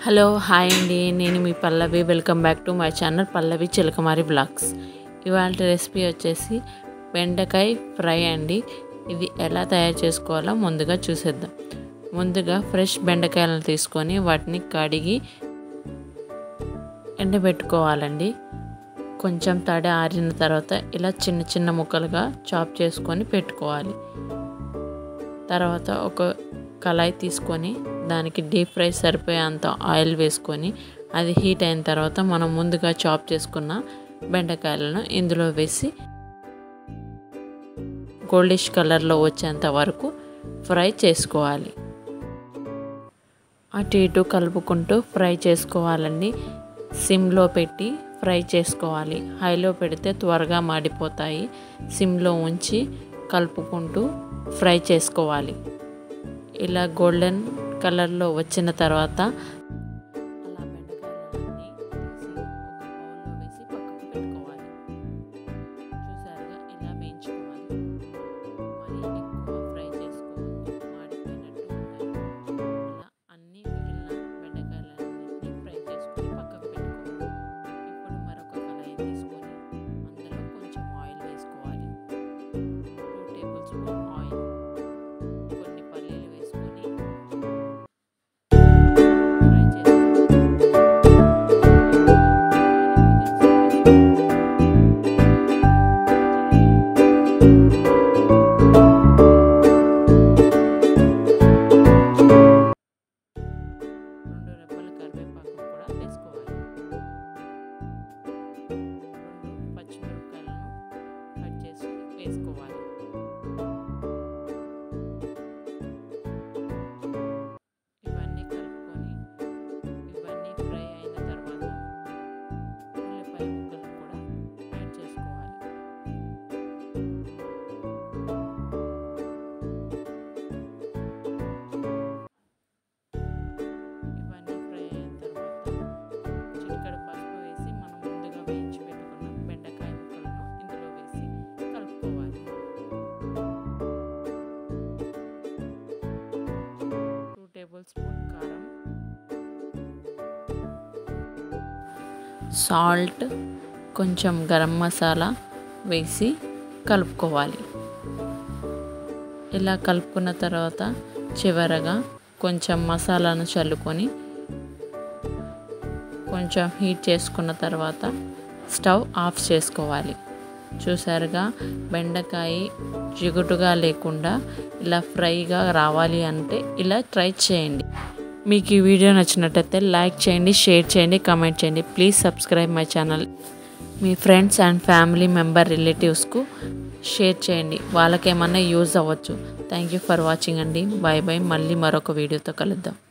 Hello hi అండి, నేను మీ Pallavi. Welcome back to my channel Pallavi Chilakamari blogs. ఇవాళ రెసిపీ వచ్చేసి బెండకాయ ఫ్రై అండి. ఇది ఎలా తయారు చేసుకోవాలో ముందుగా చూసేద్దాం. ముందుగా ఫ్రెష్ బెండకాయలను తీసుకొని వాటిని కడిగి ఎండబెట్టుకోవాలండి. కొంచెం తడి ఆరిన తర్వాత ఇలా చిన్న చిన్న ముక్కలుగా చాప్ చేసుకొని పెట్టుకోవాలి. తర్వాత ఒక కళాయి తీసుకొని దానికి డీప్ ఫ్రై సరిపోయేంత ఆయిల్ వేసుకొని అది హీట్ అయిన తర్వాత మనం ముందుగా చాప్ చేసుకున్న బెండకాయలను ఇందులో వేసి గోల్డిష్ కలర్లో వచ్చేంత వరకు ఫ్రై చేసుకోవాలి. అటు ఇటు కలుపుకుంటూ ఫ్రై చేసుకోవాలండి. సిమ్లో పెట్టి ఫ్రై చేసుకోవాలి. హైలో పెడితే త్వరగా మాడిపోతాయి. సిమ్లో ఉంచి కలుపుకుంటూ ఫ్రై చేసుకోవాలి. ఇలా గోల్డెన్ కలర్లో వచ్చిన తర్వాత అలా బెండకాయలన్నీ తీసి ఒక బౌల్లో వేసి పక్కకు పెట్టుకోవాలి. చూసారుగా ఇలా వేయించుకోవాలి. మరి ఎక్కువ ఫ్రై చేసుకోవద్దు, మాడిపోయినట్టు ఉంటాయి. ఇలా అన్ని మిగిలిన బెండకాయలన్నింటినీ ఫ్రై చేసుకొని పక్కకు పెట్టుకోవాలి. ఇప్పుడు మరొక కళాయి తీసుకొని అందులో కొంచెం ఆయిల్ వేసుకోవాలి. 2 టేబుల్ స్పూన్ ఆయిల్, కొన్ని పల్లీలు వేసుకొని ఫ్రై చేసుకోవాలి. రెండు రెబ్బల కరివేపాకు కూడా వేసుకోవాలి. 2 పచ్చిమిరపకాయలను కట్ చేసి వేసుకోవాలి. ఇవన్నీ కలుపుకొని ఇవన్నీ ఫ్రై అయిన తర్వాత ఉల్లిపాయ ముక్కలను కూడా యాడ్ చేసుకోవాలి. ఇవన్నీ ఫ్రై అయిన తర్వాత చిటికెడు పసుపు వేసి మనం ముందుగా వేయించి పెట్టుకున్న బెండకాయ ముక్కలను ఇందులో వేసి కలుపుకోవాలి. 2 టేబుల్ స్పూన్ కారం, సాల్ట్, కొంచెం గరం మసాలా వేసి కలుపుకోవాలి. ఇలా కలుపుకున్న తర్వాత చివరగా కొంచెం మసాలాను చల్లుకొని కొంచెం హీట్ చేసుకున్న తర్వాత స్టవ్ ఆఫ్ చేసుకోవాలి. చూసారుగా, బెండకాయ జిగుటుగా లేకుండా ఇలా ఫ్రైగా రావాలి అంటే ఇలా ట్రై చేయండి. మీకు ఈ వీడియో నచ్చినట్టయితే లైక్ చేయండి, షేర్ చేయండి, కామెంట్ చేయండి. Please subscribe my channel. మీ ఫ్రెండ్స్ అండ్ ఫ్యామిలీ మెంబర్ రిలేటివ్స్కు షేర్ చేయండి, వాళ్ళకేమన్నా యూజ్ అవ్వచ్చు. థ్యాంక్ యూ ఫర్ వాచింగ్ అండి. Bye bye. మళ్ళీ మరొక వీడియోతో కలుద్దాం.